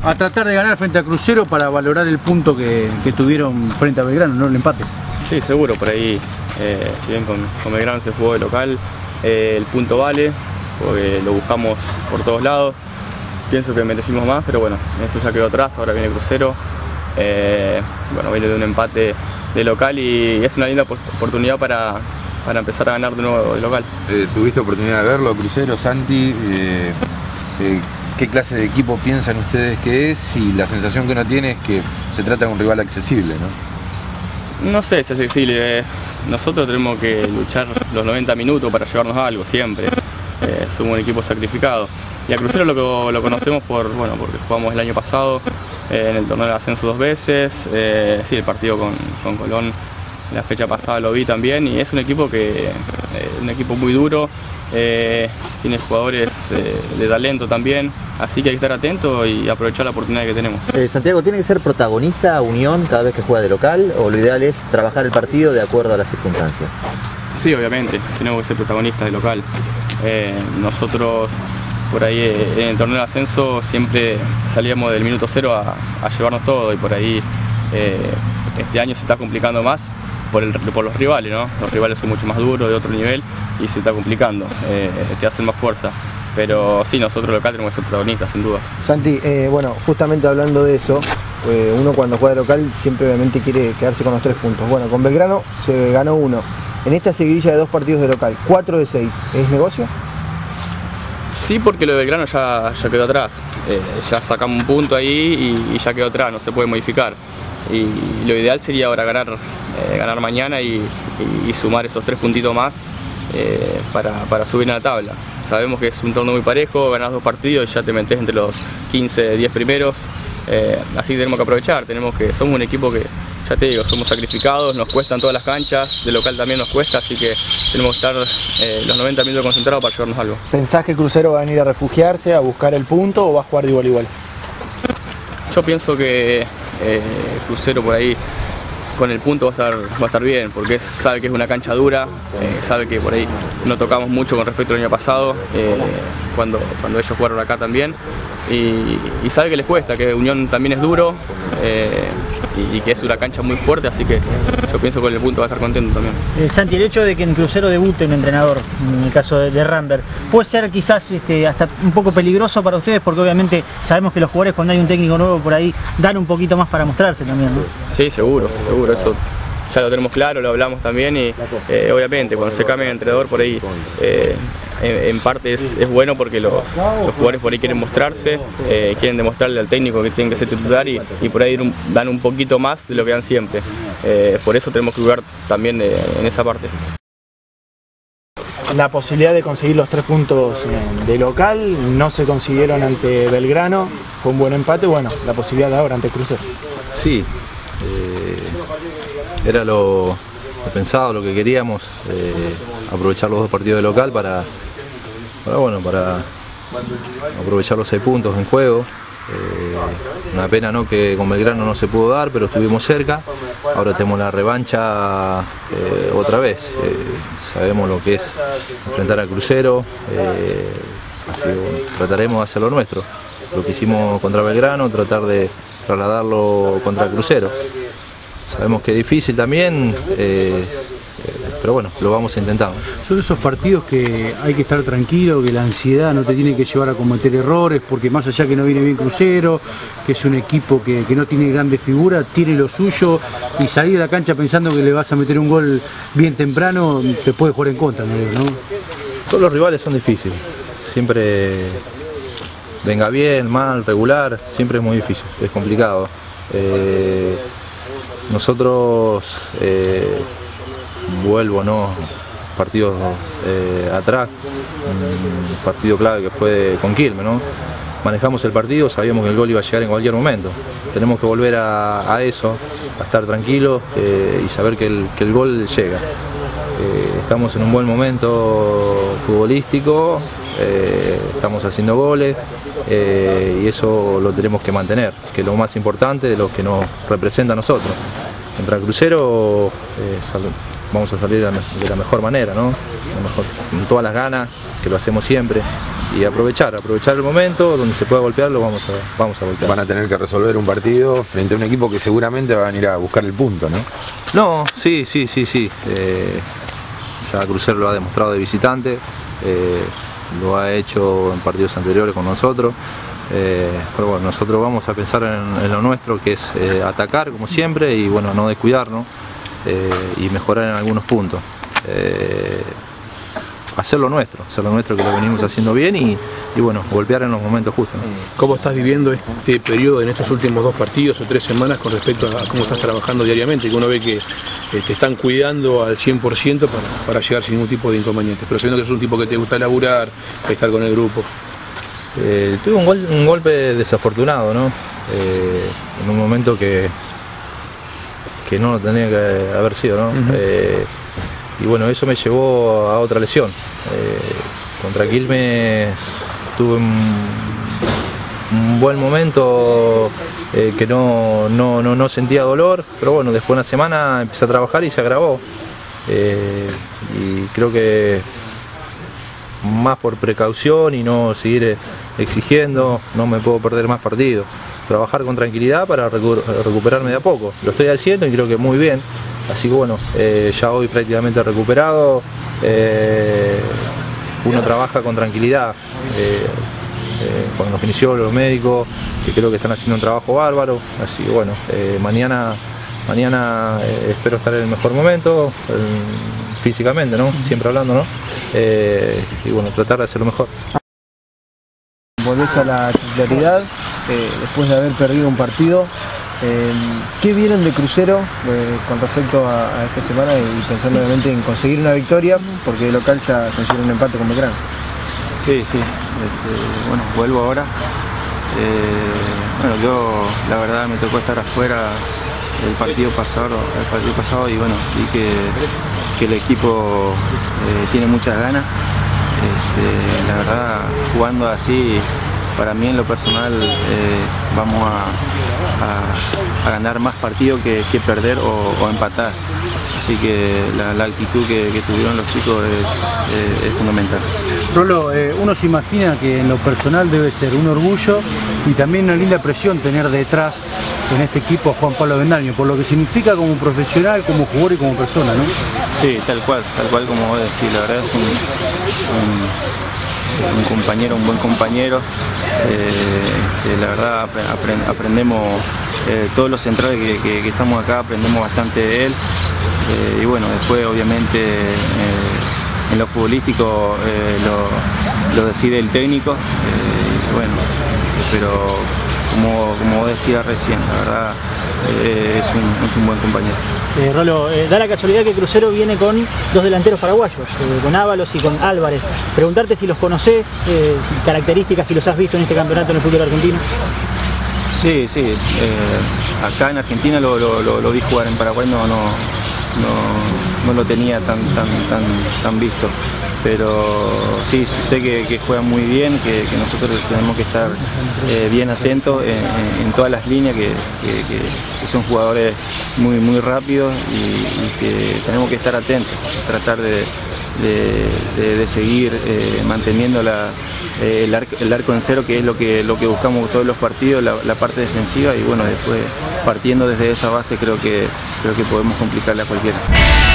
A tratar de ganar frente a Crucero para valorar el punto que tuvieron frente a Belgrano, no el empate. Sí, seguro, por ahí, si bien con Belgrano se jugó de local, el punto vale, porque lo buscamos por todos lados. Pienso que merecimos más, pero bueno, eso ya quedó atrás, ahora viene Crucero. Bueno, viene de un empate de local y es una linda oportunidad para empezar a ganar de nuevo de local. ¿Tuviste oportunidad de verlo, Crucero, Santi? ¿Qué clase de equipo piensan ustedes que es? Y la sensación que uno tiene es que se trata de un rival accesible, ¿no? No sé si es accesible. Nosotros tenemos que luchar los 90 minutos para llevarnos a algo, siempre. Somos un equipo sacrificado. Y a Crucero lo conocemos porque jugamos el año pasado en el torneo de ascenso 2 veces. Sí, el partido con Colón la fecha pasada lo vi también, y es un equipo muy duro, tiene jugadores de talento también, así que hay que estar atento y aprovechar la oportunidad que tenemos. Santiago, ¿tiene que ser protagonista Unión cada vez que juega de local, o lo ideal es trabajar el partido de acuerdo a las circunstancias? Sí, obviamente, tenemos que ser protagonistas de local. Nosotros por ahí en el torneo de ascenso siempre salíamos del minuto 0 a llevarnos todo, y por ahí este año se está complicando más por los rivales, ¿no? Los rivales son mucho más duros, de otro nivel, y se está complicando, te hacen más fuerza. Pero sí, nosotros local tenemos que ser protagonistas, sin dudas. Santi, bueno, justamente hablando de eso, uno cuando juega de local siempre obviamente quiere quedarse con los 3 puntos. Bueno, con Belgrano se ganó 1. En esta seguidilla de 2 partidos de local, 4 de 6, ¿es negocio? Sí, porque lo de Belgrano ya quedó atrás. Ya sacamos un punto ahí y ya quedó atrás, no se puede modificar. Y lo ideal sería ahora ganar mañana y sumar esos 3 puntitos más para subir en la tabla. Sabemos que es un torneo muy parejo, ganás 2 partidos y ya te metés entre los 15, 10 primeros. Así que tenemos que aprovechar, somos un equipo que, ya te digo, somos sacrificados, nos cuestan todas las canchas, de local también nos cuesta, así que tenemos que estar los 90 minutos concentrados para llevarnos algo. ¿Pensás que Crucero va a venir a refugiarse, a buscar el punto, o va a jugar de igual a igual? Yo pienso que Crucero por ahí con el punto va a estar bien, porque sabe que es una cancha dura, sabe que por ahí no tocamos mucho con respecto al año pasado, cuando ellos jugaron acá también, y sabe que les cuesta, que Unión también es duro, y que es una cancha muy fuerte, así que yo pienso que con el punto va a estar contento también. Santi, el hecho de que en Crucero debute un entrenador, en el caso de Rambert, puede ser quizás hasta un poco peligroso para ustedes, porque obviamente sabemos que los jugadores, cuando hay un técnico nuevo por ahí, dan un poquito más para mostrarse también, ¿no? Sí, seguro, eso ya lo tenemos claro, lo hablamos también, y obviamente cuando se cambia de entrenador por ahí en parte es bueno, porque los jugadores por ahí quieren mostrarse, quieren demostrarle al técnico que tienen que ser titular, y por ahí dan un poquito más de lo que dan siempre. Por eso tenemos que jugar también en esa parte. La posibilidad de conseguir los 3 puntos de local no se consiguieron ante Belgrano, fue un buen empate. Bueno, la posibilidad de ahora ante Crucero. Sí, era lo pensado, lo que queríamos, aprovechar los 2 partidos de local para aprovechar los 6 puntos en juego. Una pena, ¿no?, que con Belgrano no se pudo dar, pero estuvimos cerca. Ahora tenemos la revancha otra vez. Sabemos lo que es enfrentar al Crucero, así que bueno, trataremos de hacer lo nuestro. Lo que hicimos contra Belgrano, tratar de trasladarlo contra el Crucero. Sabemos que es difícil también, pero bueno, lo vamos a intentar. Son esos partidos que hay que estar tranquilo, que la ansiedad no te tiene que llevar a cometer errores, porque más allá que no viene bien Crucero, que es un equipo que no tiene grandes figuras, tiene lo suyo, y salir de la cancha pensando que le vas a meter un gol bien temprano, te puede jugar en contra, ¿no? Todos los rivales son difíciles, siempre venga bien, mal, regular, siempre es muy difícil, es complicado. Nosotros, vuelvo, ¿no?, partidos atrás, un partido clave que fue con Quilmes, ¿no? Manejamos el partido, sabíamos que el gol iba a llegar en cualquier momento. Tenemos que volver a eso, a estar tranquilos y saber que el gol llega. Estamos en un buen momento futbolístico, estamos haciendo goles, y eso lo tenemos que mantener, que es lo más importante, de lo que nos representa a nosotros. Contra Crucero vamos a salir de la mejor manera, ¿no? Con todas las ganas, que lo hacemos siempre, y aprovechar el momento donde se pueda golpear, lo vamos a golpear. Van a tener que resolver un partido frente a un equipo que seguramente va a venir a buscar el punto, ¿no? No, sí. Ya Crucero lo ha demostrado de visitante, lo ha hecho en partidos anteriores con nosotros. Pero bueno, nosotros vamos a pensar en lo nuestro, que es atacar como siempre y bueno, no descuidarnos y mejorar en algunos puntos. Hacer lo nuestro, que lo venimos haciendo bien y bueno, golpear en los momentos justos, ¿no? ¿Cómo estás viviendo este periodo en estos últimos 2 partidos o 3 semanas con respecto a cómo estás trabajando diariamente? Que uno ve que te están cuidando al 100% para llegar sin ningún tipo de inconvenientes, pero sabiendo que sos un tipo que te gusta laburar, estar con el grupo. Tuve un golpe desafortunado, ¿no? En un momento que no lo tenía que haber sido, ¿no? Y bueno, eso me llevó a otra lesión. Contra Quilmes tuve un buen momento que no sentía dolor, pero bueno, después de una semana empecé a trabajar y se agravó. Y creo que más por precaución y no seguir exigiendo, no me puedo perder más partidos. Trabajar con tranquilidad para recuperarme de a poco. Lo estoy haciendo y creo que muy bien. Así que bueno, ya hoy prácticamente recuperado. Uno trabaja con tranquilidad con los kinesiólogos, los médicos, que creo que están haciendo un trabajo bárbaro. Así que bueno, mañana espero estar en el mejor momento, físicamente, ¿no? Siempre hablando, ¿no? Y bueno, tratar de hacerlo mejor. Volvés a la titularidad después de haber perdido un partido. ¿Qué vieron de Crucero con respecto a esta semana y pensando obviamente en conseguir una victoria, porque de local ya consiguieron un empate con Belgrano? Sí, bueno, vuelvo ahora. Bueno, yo la verdad me tocó estar afuera el partido pasado y bueno, vi que el equipo tiene muchas ganas. La verdad, jugando así, para mí en lo personal vamos a ganar más partidos que perder o empatar. Así que la actitud que tuvieron los chicos es fundamental. Rolo, uno se imagina que en lo personal debe ser un orgullo y también una linda presión tener detrás en este equipo a Juan Pablo Avendaño, por lo que significa como profesional, como jugador y como persona, ¿no? Sí, tal cual como vos decís, la verdad es un compañero, un buen compañero. La verdad aprendemos, todos los centrales que estamos acá aprendemos bastante de él. Y bueno, después obviamente en lo futbolístico lo decide el técnico. Bueno, pero como vos decías recién, la verdad es un buen compañero. Rolo, da la casualidad que Crucero viene con 2 delanteros paraguayos, con Ábalos y con Álvarez. Preguntarte si los conocés, características, si los has visto en este campeonato en el fútbol argentino. Sí, acá en Argentina lo vi jugar, en Paraguay no lo tenía tan visto, pero sí sé que juegan muy bien, que nosotros tenemos que estar bien atentos en todas las líneas, que son jugadores muy rápidos y que tenemos que estar atentos, tratar de seguir manteniendo el arco en cero, que es lo que buscamos todos los partidos, la parte defensiva, y bueno, después partiendo desde esa base creo que podemos complicarle a cualquiera.